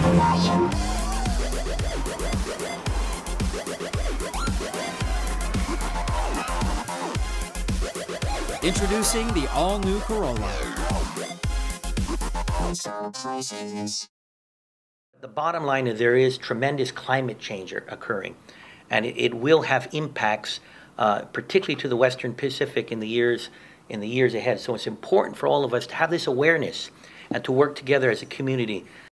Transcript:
Introducing the all-new Corolla. The bottom line is there is tremendous climate change occurring, and it will have impacts, particularly to the Western Pacific in the years ahead. So it's important for all of us to have this awareness and to work together as a community